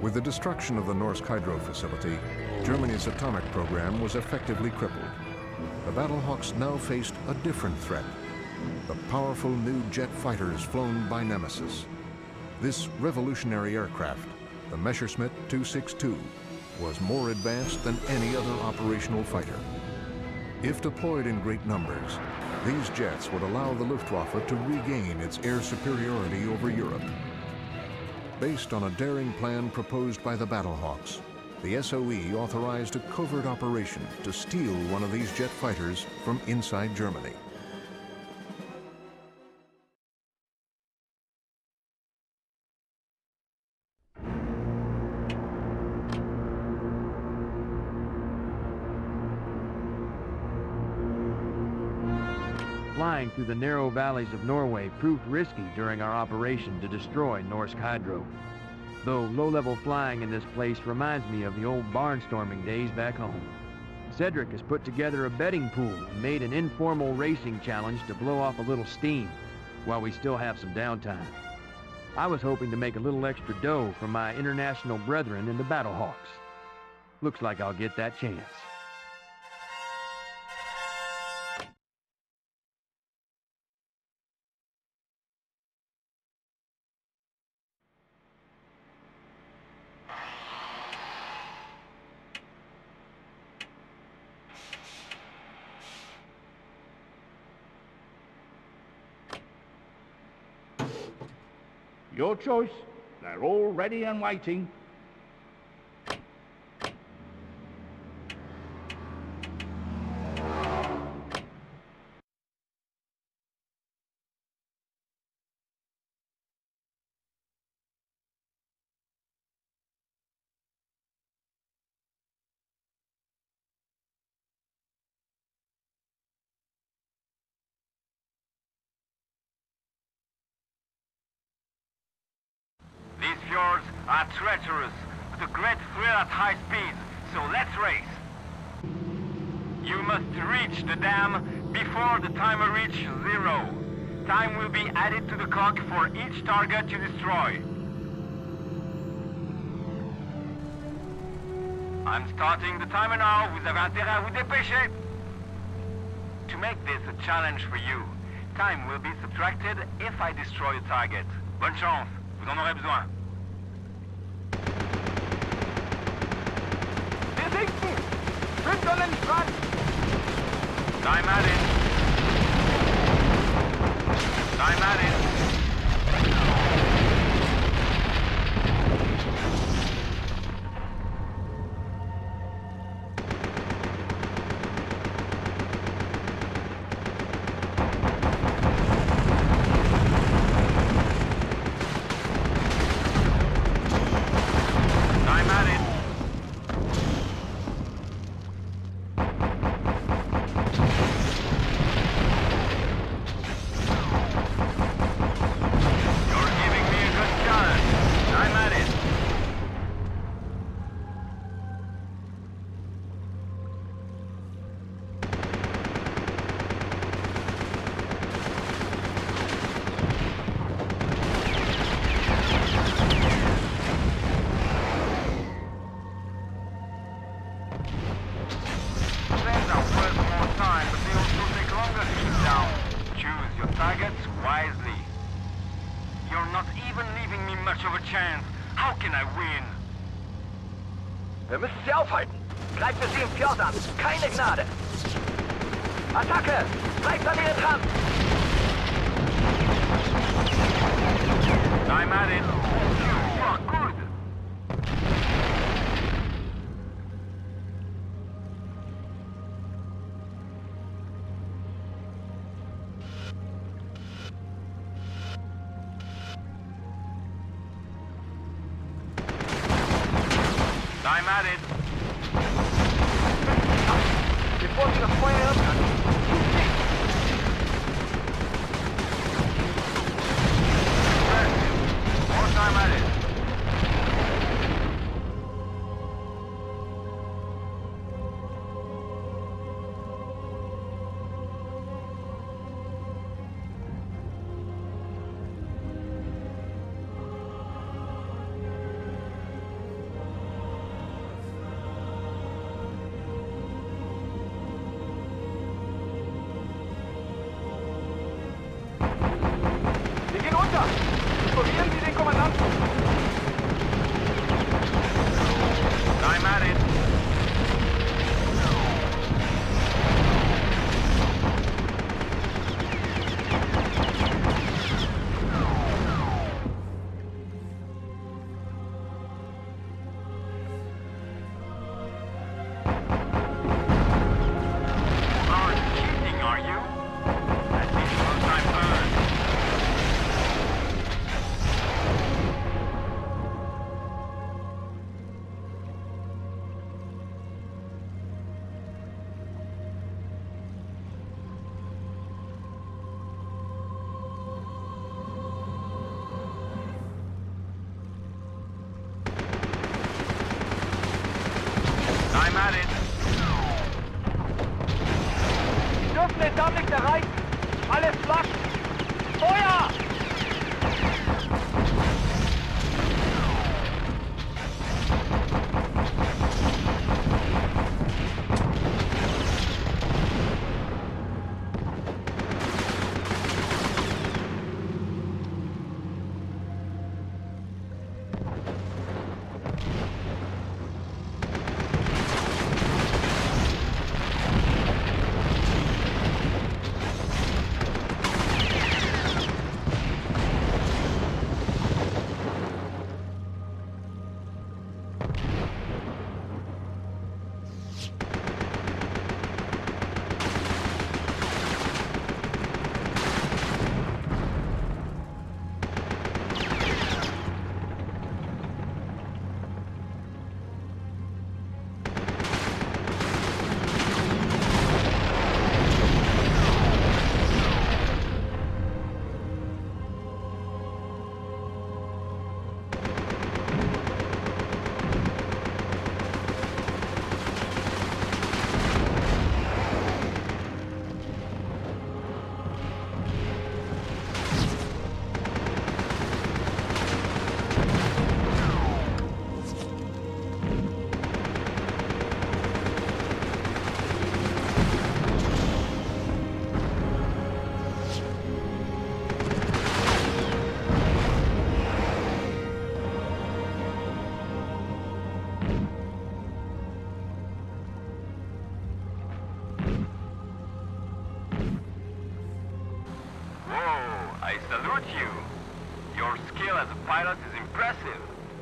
With the destruction of the Norsk Hydro facility, Germany's atomic program was effectively crippled. The Battlehawks now faced a different threat: the powerful new jet fighters flown by Nemesis. This revolutionary aircraft, the Messerschmitt 262, was more advanced than any other operational fighter. If deployed in great numbers, these jets would allow the Luftwaffe to regain its air superiority over Europe. Based on a daring plan proposed by the Battlehawks, the SOE authorized a covert operation to steal one of these jet fighters from inside Germany. Flying through the narrow valleys of Norway proved risky during our operation to destroy Norsk Hydro. Though low-level flying in this place reminds me of the old barnstorming days back home. Cedric has put together a betting pool and made an informal racing challenge to blow off a little steam while we still have some downtime. I was hoping to make a little extra dough from my international brethren in the Battlehawks. Looks like I'll get that chance. Your choice. They're all ready and waiting. These fjords are treacherous, with a great thrill at high speed, so let's race. You must reach the dam before the timer reaches 0. Time will be added to the clock for each target you destroy. I'm starting the timer now, vous avez intérêt à vous dépêcher. To make this a challenge for you, time will be subtracted if I destroy a target. Bonne chance, vous en aurez besoin. Time added. Time added. Wir müssen sie aufhalten. Greift für sie im Fjord an. Keine Gnade. Attacke! Bleibt an ihnen dran! Time added. You are good. Time added. Reporting a flare. More time added. I'm at it. Sie dürfen den Damm nicht erreichen. Alles flach. Feuer! I salute you. Your skill as a pilot is impressive.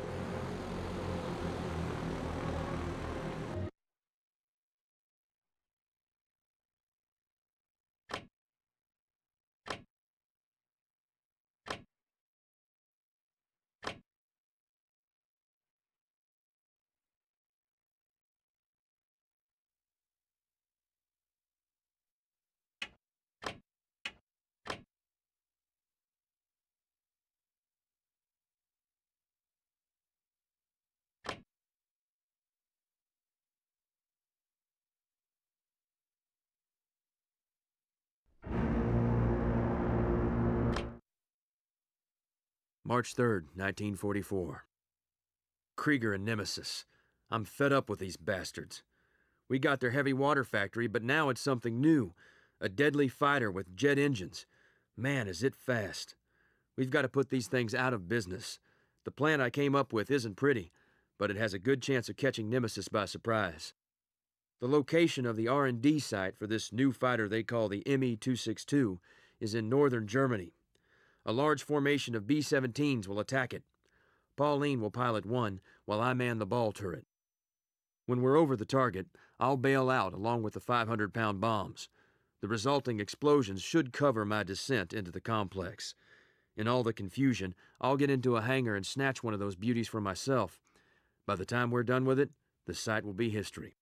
March 3rd, 1944. Krieger and Nemesis. I'm fed up with these bastards. We got their heavy water factory, but now it's something new. A deadly fighter with jet engines. Man, is it fast. We've got to put these things out of business. The plan I came up with isn't pretty, but it has a good chance of catching Nemesis by surprise. The location of the R&D site for this new fighter they call the Me163 is in northern Germany. A large formation of B-17s will attack it. Pauline will pilot one, while I man the ball turret. When we're over the target, I'll bail out along with the 500-pound bombs. The resulting explosions should cover my descent into the complex. In all the confusion, I'll get into a hangar and snatch one of those beauties for myself. By the time we're done with it, the site will be history.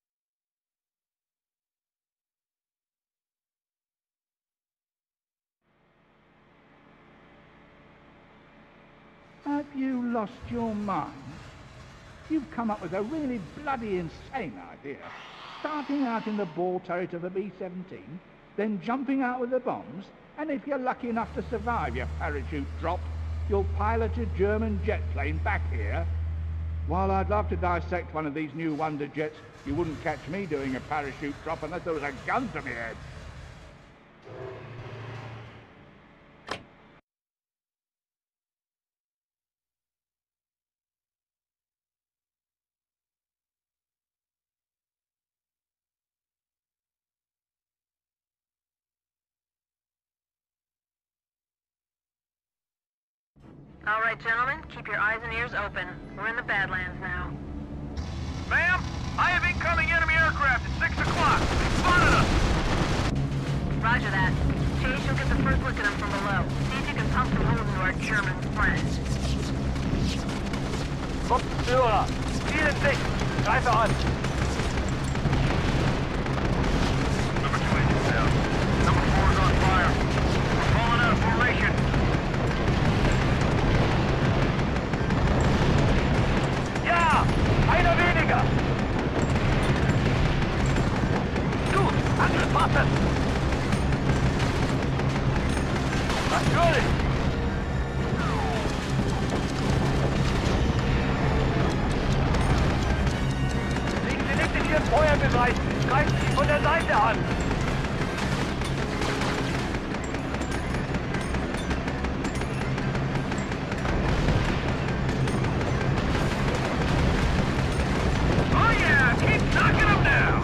Have you lost your mind? You've come up with a really bloody insane idea. Starting out in the ball turret of a B-17, then jumping out with the bombs, and if you're lucky enough to survive your parachute drop, you'll pilot a German jet plane back here. While I'd love to dissect one of these new wonder jets, you wouldn't catch me doing a parachute drop unless there was a gun to my head. All right, gentlemen, keep your eyes and ears open. We're in the Badlands now. Ma'am, I have incoming enemy aircraft at 6 o'clock. They spotted us. Roger that. Chase, you'll get the first look at them from below. See if you can pump some holes into our German friends. Kopfhörer! Ziel in Sicht! Greife an! Number 2 engine down. Number 4 is on fire. We're falling out of formation. Ja! Einer weniger! angreifen. Greifen Sie von der Seite an. Oh yeah, keep knocking them down!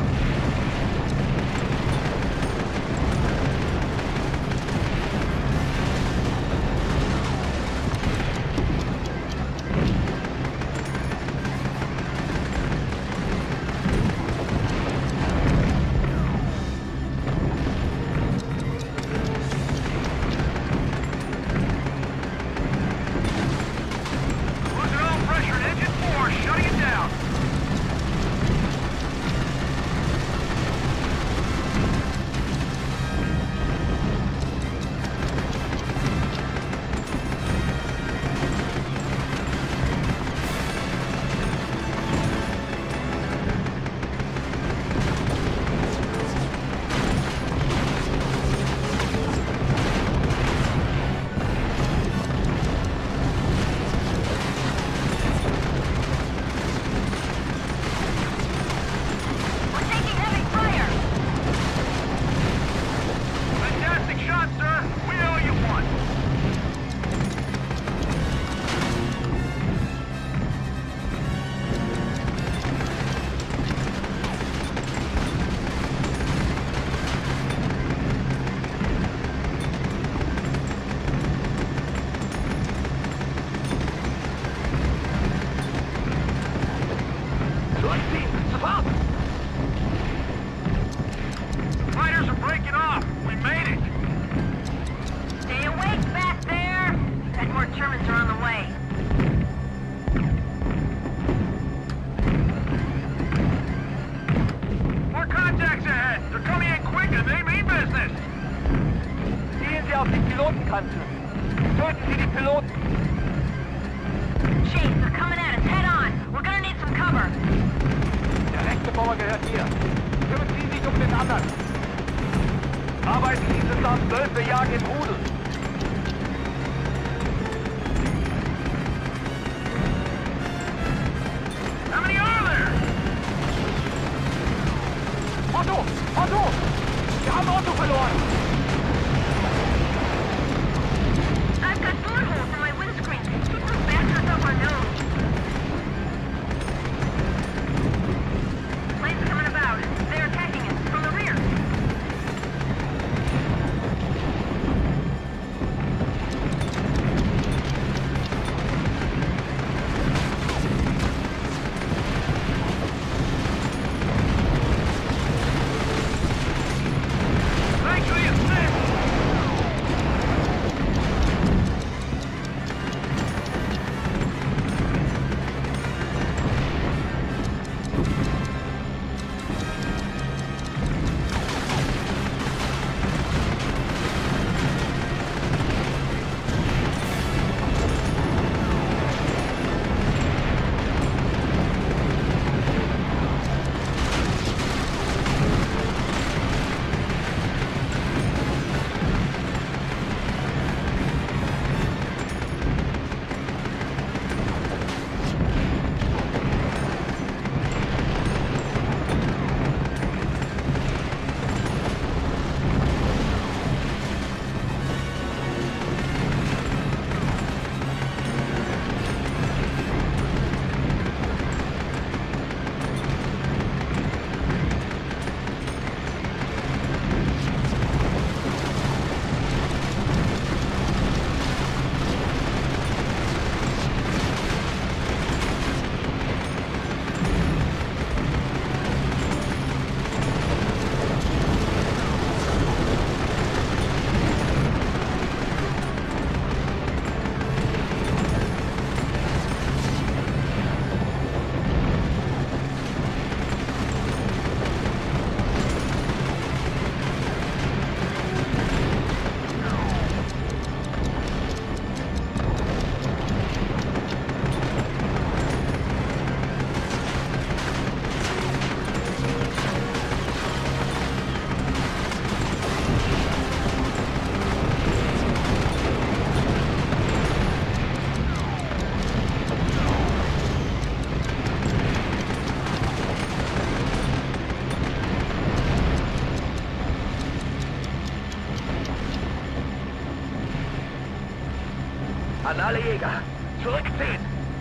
An alle Jäger, zurückziehen!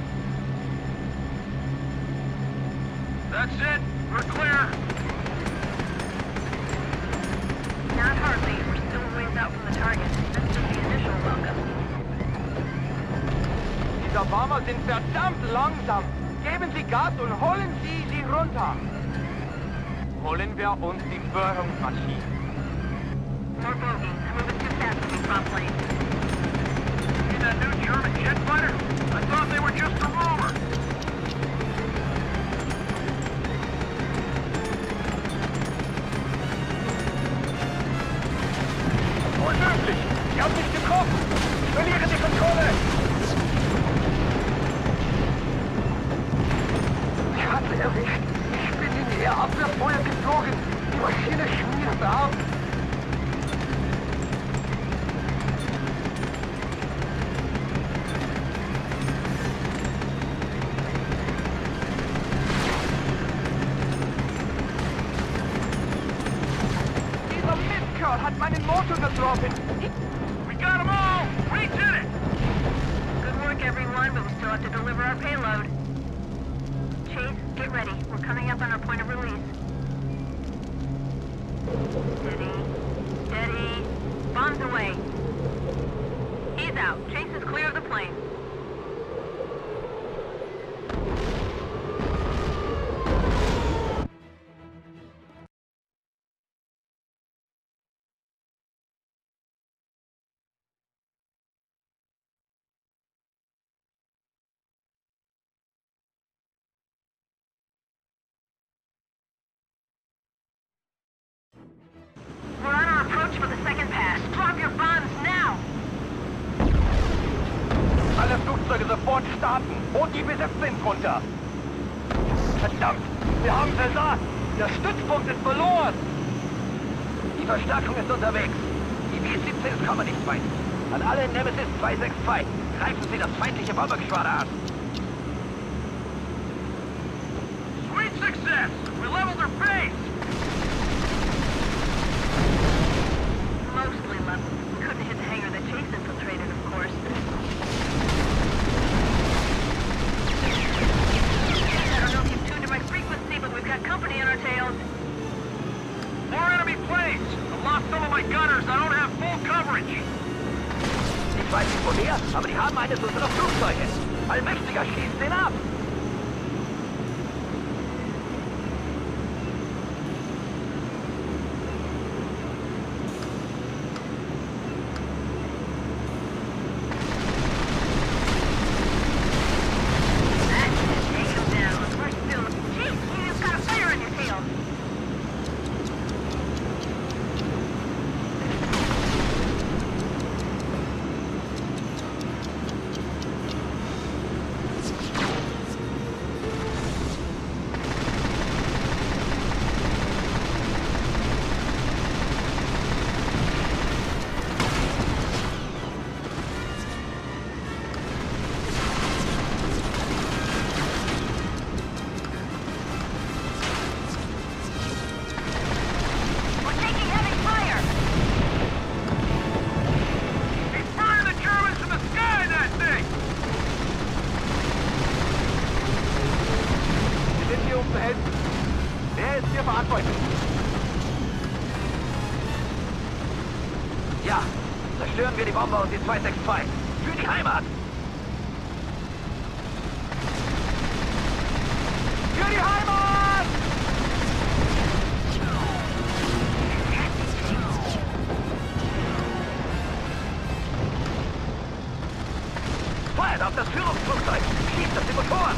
That's it. We're clear. Not hardly. We're still a ways out from the target. This is the initial welcome. Diese Bomber sind verdammt langsam. Geben Sie Gas und holen Sie sie runter. Holen wir uns die Führungsmaschine. More bogeys. Moving too fast to be prop lanes. See that new German jet fighter? I thought they were just a rumor. Unmöglich! Sie haben mich getroffen! Ich verliere die Kontrolle! Ich hatte erwischt! Ich bin in ihr Abwehrfeuer geflogen! Die Maschine schmiert ab! Dieser Mistkerl hat meinen Motor getroffen. We got them all. We did it. Good work, everyone, but we still have to deliver our payload. Chase, get ready. We're coming up on our point of release. Steady. Steady. Bombs away. He's out. Chase is clear of the plane. We're on our approach for the second pass. Drop your bombs now! Alle Flugzeuge sofort starten und die Besetzer runter! Verdammt! Wir haben versagt! Der Stützpunkt ist verloren! Die Verstärkung ist unterwegs. Die Me163 kommen nicht weit. An alle Nemesis 262. Greifen Sie das feindliche Bombergeschwader an. Sweet success. We leveled their base. Mostly level. We couldn't hit the hangar that Chase infiltrated, of course. I don't know if you've tuned to my frequency, but we've got company on our tails. More enemy planes. I've lost some of my gunners. I don't have full coverage. Ich weiß nicht woher, aber die haben eines unserer Flugzeuge. Allmächtiger, schießt den ab! Ja, zerstören wir die Bomber und die 262. Für die Heimat! Für die Heimat! Feuert auf das Führungsflugzeug! Schießt auf die Motoren!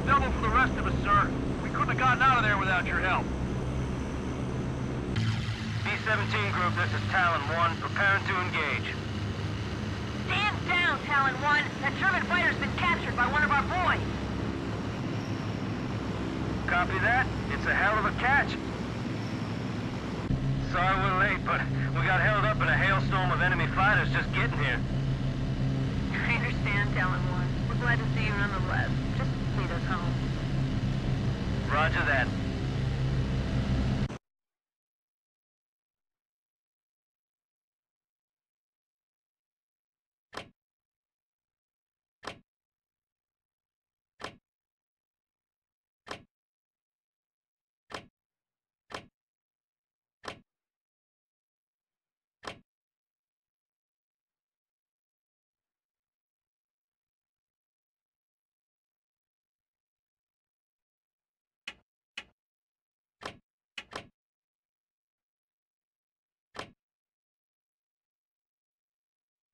double for the rest of us, sir. We couldn't have gotten out of there without your help. B-17 group, this is Talon 1, preparing to engage. Stand down, Talon 1. That German fighter's been captured by one of our boys. Copy that. It's a hell of a catch. Sorry we're late, but we got held up in a hailstorm of enemy fighters just getting here. I understand, Talon 1. We're glad to see you nonetheless. Just lead us home. Roger that.